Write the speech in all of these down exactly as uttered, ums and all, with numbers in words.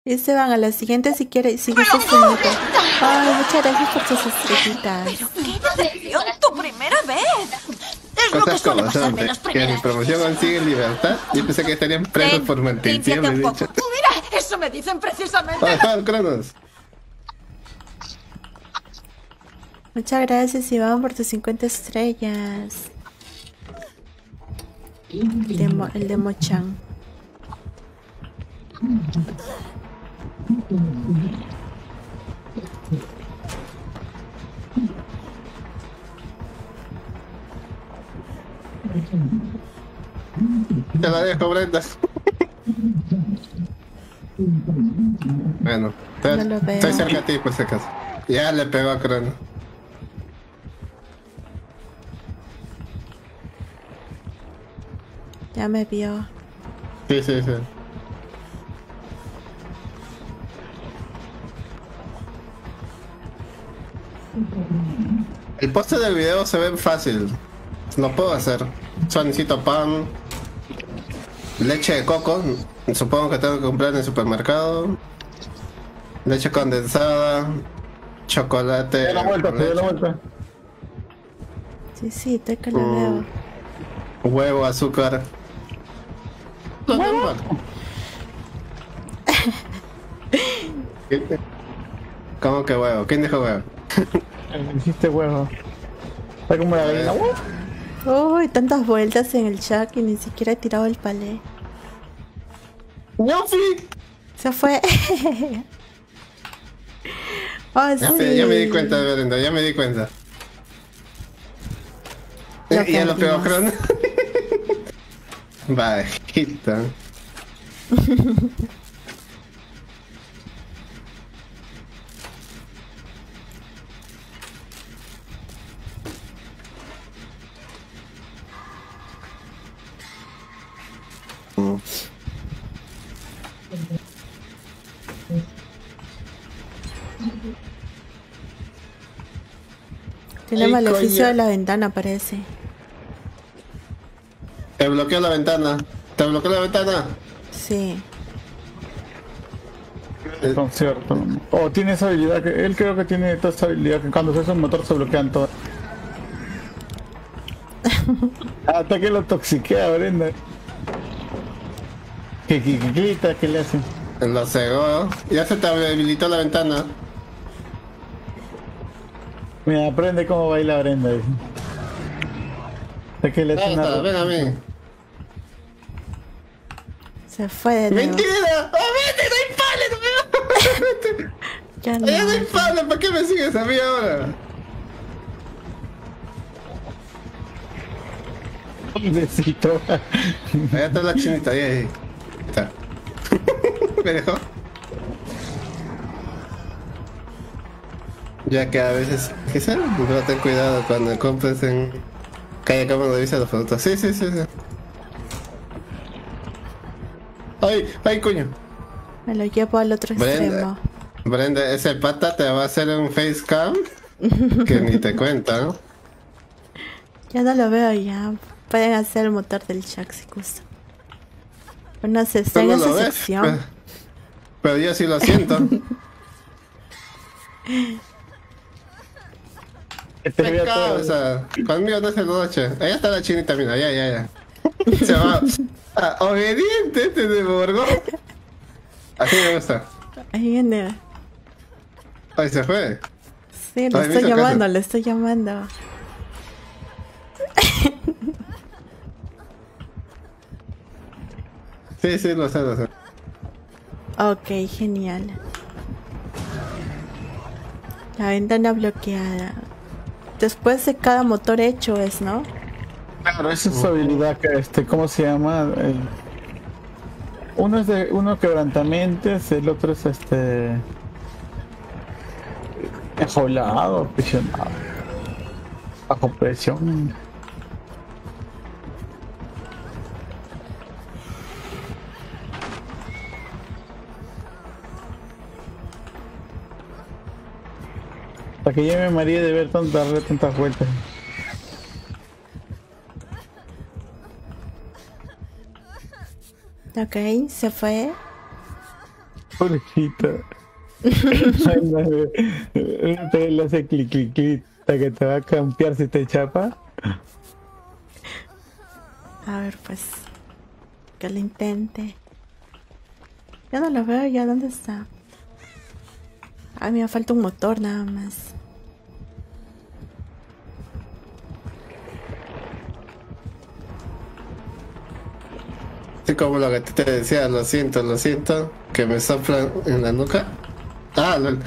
Y se van a la siguiente si quiere, sigue sosteniendo. Ay, muchas gracias por sus estrellitas. ¡Qué decepción! ¡Tu primera vez! Es lo que suele pasarme en las Que primeras mi promoción consigue libertad. Yo pensé que estarían presos por maldición. Límpiate un he poco. dicho. Mira, eso me dicen precisamente. ¡Ah, ah, Cronos! Muchas gracias, Iván, por tus cincuenta estrellas. Demo, el de Mochan. Te la dejo, Brenda. Bueno, No lo veo. estoy cerca de ti por si acaso. Ya le pegó a Crono. Ya me vio. Sí, sí, sí. El poste del video se ve fácil. Lo puedo hacer. Solo necesito pan, leche de coco. Supongo que tengo que comprar en el supermercado. Leche condensada, chocolate. Te doy la vuelta, con te doy la leche, vuelta. Sí, sí, estoy que lo Mm. veo. huevo, azúcar. Lo normal. ¿Cómo que huevo? ¿Quién dijo huevo? Hiciste huevo. Está como la gallina. Uy, tantas vueltas en el chat que ni siquiera he tirado el palé. ¡Yofi! Se fue. Oh, Ya, sí. me, ya me di cuenta, Brenda, ya me di cuenta. Lo Eh, ya lo pegó perdimos. Crono. Bajita. Mm. Tiene Ay, maleficio coño. de la ventana, parece. Te bloqueó la ventana. Te bloqueó la ventana. Sí. Son cierto. Oh, tiene esa habilidad que él creo que tiene toda esa habilidad que cuando se hace un motor se bloquean todas. Hasta que lo toxiquea, Brenda. Que que que grita, que le hace. Lo cegó. Ya se te habilitó la ventana. Mira, aprende cómo baila Brenda. Dice. Hasta que le hace Esta, una... ven a mí. Se fue de nuevo. ¡Mentira! ¡Oh, vete! ¡No hay pales! ¡No Ya no. ¡Ya no hay pales! ¿Para qué me sigues a mí ahora? Necesito. Allá está la chinita, ahí, ahí. Está. ¿Me dejó? Ya que a veces, ¿qué sé? Pero ten cuidado cuando compres en calle Cama donde dice los productos. Sí, sí, sí, sí. ¡Ay! ¡Ay, coño! Me lo llevo al otro Brenda, extremo. Brenda, ese pata te va a hacer un facecam que ni te cuenta, ¿no? Ya no lo veo ya. Pueden hacer el motor del chat si gustan. Bueno, se está en ¿Cómo esa lo ves? sección. Pero, pero yo sí lo siento. Este ¡Qué vea todo. causa! Conmigo no es de noche. Allá está la chinita, mira, ya, ya, ya. Se va. Ah, obediente este de Borgón. Así me gusta. Ahí viene. Ay, se fue. Sí, lo Ay, me estoy hizo llamando, caso. lo estoy llamando. Sí, sí, lo sé, lo sé. Ok, genial. La ventana bloqueada. Después de cada motor hecho es, ¿no? Claro, esa es su habilidad que este, ¿cómo se llama? El- Uno es de uno quebrantamentes, el otro es este enjaulado, aprisionado, bajo presión. Hasta que ya me mareé de ver tantas darle tantas vueltas. Ok, se fue. Pobrecito. Le hace clic, clic, clic, hasta que te va a campear si te chapa. A ver, pues. Que lo intente. Ya no lo veo, ya. ¿Dónde está? Ay, me falta un motor nada más. Sí, como lo que te decía, lo siento, lo siento, que me soplan en la nuca. Ah, lol.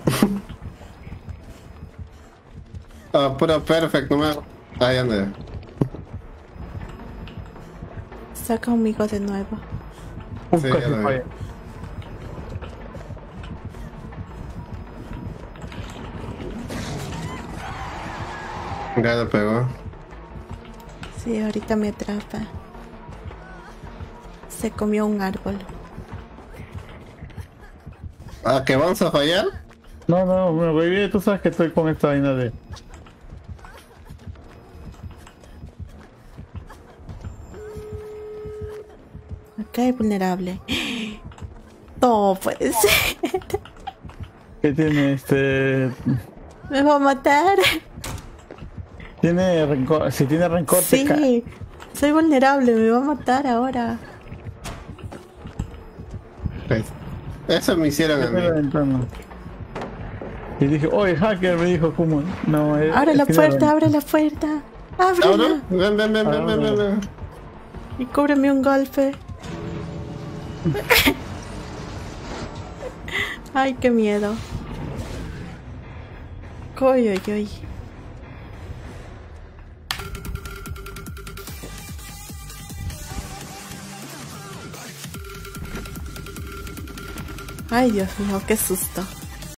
Ah, puro perfect, no me... Ahí anda. Está conmigo de nuevo. Uf, Sí, casi ya lo vi. falla. Ya lo pegó. Sí, ahorita me atrapa. Se comió un árbol. ¿Ah, que vamos a fallar? No, no, me revive, tú sabes que estoy con esta vaina de... Ok, vulnerable. No puede ser. que tiene este... Me va a matar. Tiene rencor, si tiene rencor te cae. Sí, soy vulnerable, me va a matar ahora. Pues, eso me hicieron a Yo me la mí. ventana. Y dije, oye, hacker, me dijo, ¿cómo? No, es, Abre es la que puerta, no- abre la puerta. ¿Ahora? Ábrela. Ven, ven, ven, ven, ven, ven, ven. Y cúbreme un golpe. Ay, qué miedo. Uy, uy, uy. Ay, Dios mío, qué susto.